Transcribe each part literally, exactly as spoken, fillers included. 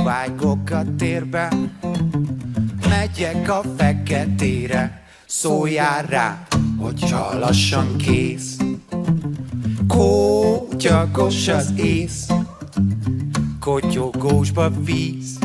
Sóválygok a térben, megyek a feketére. Szóljál rá, hogyha lassan kész. Kótyagos az ész, kotyogósba víz,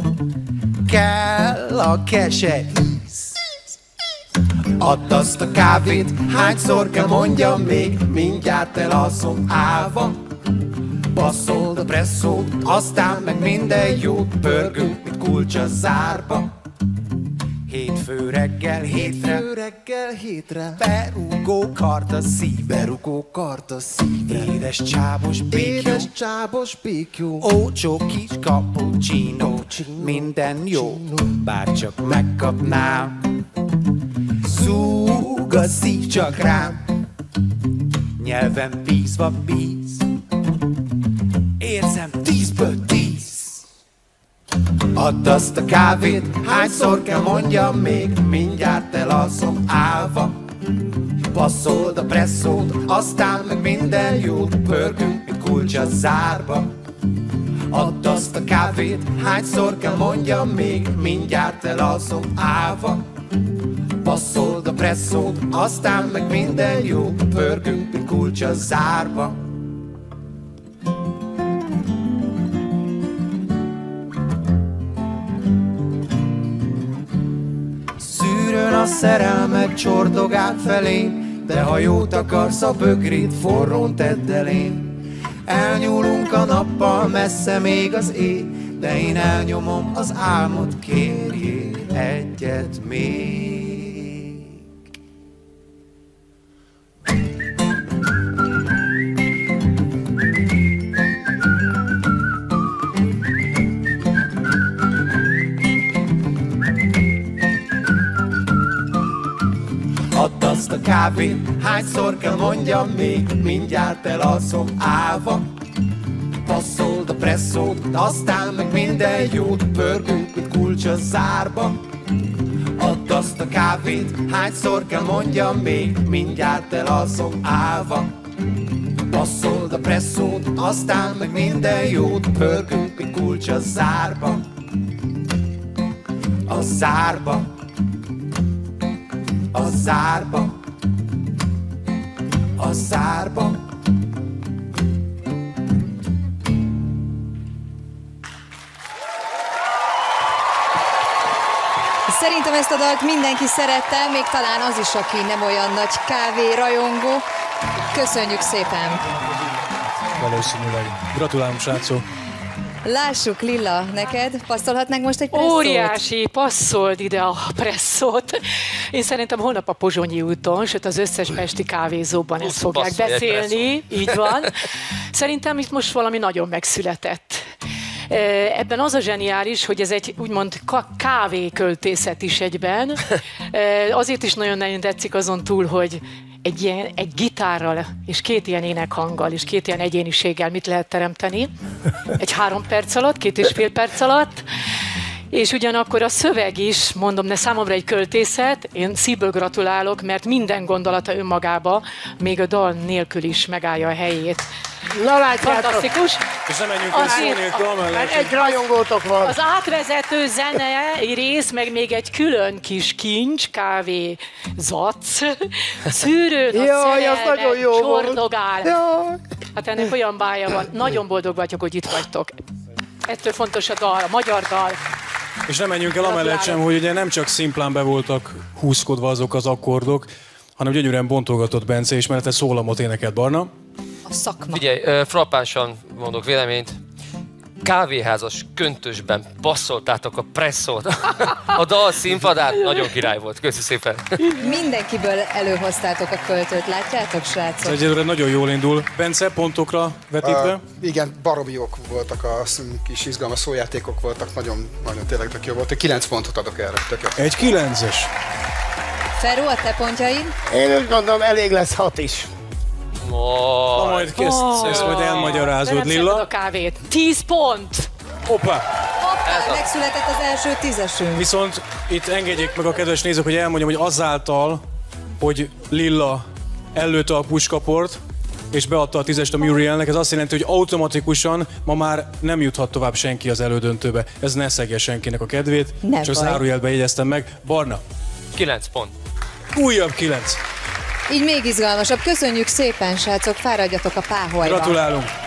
kell a kese íz. Add azt a kávét, hányszor kell mondjam még, mindjárt elalszom állva. Passzold a presszót, aztán meg minden jót, pörgünk, mint kulcs a zárba. Hétfő reggel hétre, hétfő reggel hétre, berúgó kart a szívbe, berúgó kart a szívbe. Édes csábos békjú, édes csábos békjú, ócsó kis cappuccino, minden jó, bárcsak megkapnám. Zúg a szív csak rám, nyelvem bízva bíz, érzem tízből tíz. Add azt a kávét, hányszor kell mondjam még, mindjárt elalszom állva. Passzold a presszót, aztán meg minden jót, pörgünk, mint kulcs a zárba. Add azt a kávét, hányszor kell mondjam még, mindjárt elalszom állva. Passzold a presszót, aztán meg minden jót, pörgünk, mint kulcs a zárba. Szűrőn a szerelmet csordogál felé, de ha jót akarsz, a bögrét forrón tedd elén. Elnyúlunk a nappal, messze még az éj, de én elnyomom az álmot, kérjél egyet még. Add azt a kávét, hányszor kell mondjam még, mindjárt elalszom állva. Passzold a presszót, aztán meg minden jót, pörgünk, mint kulcs a zárba. Add azt a kávét, hányszor kell mondjam még, mindjárt elalszom állva. Passzold a presszót, aztán meg minden jót, pörgünk, mint kulcs a zárba. A zárba. A zárba, a zárba. Szerintem ezt a dalt mindenki szerette, még talán az is, aki nem olyan nagy kávé rajongó. Köszönjük szépen! Valószínűleg. Gratulálunk, srácok! Lássuk, Lilla, neked passzolhatnánk most egy presszót? Óriási, passzold ide a presszót. Én szerintem holnap a Pozsonyi úton, sőt az összes pesti kávézóban ezt fogják beszélni. Így van. Szerintem itt most valami nagyon megszületett. Ebben az a zseniális, hogy ez egy úgymond kávéköltészet is egyben. Azért is nagyon-nagyon tetszik azon túl, hogy egy, ilyen, egy gitárral és két ilyen énekhanggal és két ilyen egyéniséggel mit lehet teremteni. Egy három perc alatt, két és fél perc alatt. És ugyanakkor a szöveg is, mondom, ne számomra egy költészet, én szívből gratulálok, mert minden gondolata önmagába, még a dal nélkül is megállja a helyét. Na látjátok! Fantasztikus! És nem menjünk el szó nélkül amellett. Egy rajongótok van. Az átvezető zene rész, meg még egy külön kis kincs, kávé, zac, szűrőn a Jaj, az nagyon jó csordogál. Jaj. Hát ennek olyan bája van. Nagyon boldog vagyok, hogy itt vagytok. Ettől fontos a dal, a magyar dal. És nem menjünk el amellett sem, hogy ugye nem csak szimplán be voltak húzkodva azok az akkordok, hanem gyönyörűen bontogatott Bence, és mellette szólamot énekelt Barna. A szakma. Figyelj, frappánsan mondok véleményt. Kávéházas köntösben passzoltátok a presszót. A dal színpadán nagyon király volt. Köszi szépen. Mindenkiből előhoztátok a költőt, látjátok, srácok? Ez egyelőre nagyon jól indul. Bence, pontokra vetítve? Uh, igen, baromi jók voltak, a kis izgalmas szójátékok voltak, nagyon, nagyon tényleg tök jó volt. Kilenc pontot adok erre. Tök jó. Egy kilences. Feró, a te pontjaid? Én úgy gondolom, elég lesz hat is. Oh, majd kész, oh, ezt majd elmagyarázod, nem Lilla. a kávét. Tíz pont! Hoppá! Hoppá, megszületett az első tízesünk. Viszont itt engedjék meg a kedves nézők, hogy elmondjam, hogy azáltal, hogy Lilla előtte a puskaport, és beadta a tízest a Murielnek, ez azt jelenti, hogy automatikusan ma már nem juthat tovább senki az elődöntőbe. Ez ne szegje senkinek a kedvét, ne csak baj. zárójelbe jegyeztem meg. Barna. kilenc pont. Újabb kilenc. Így még izgalmasabb. Köszönjük szépen, srácok, fáradjatok a páholyba. Gratulálunk.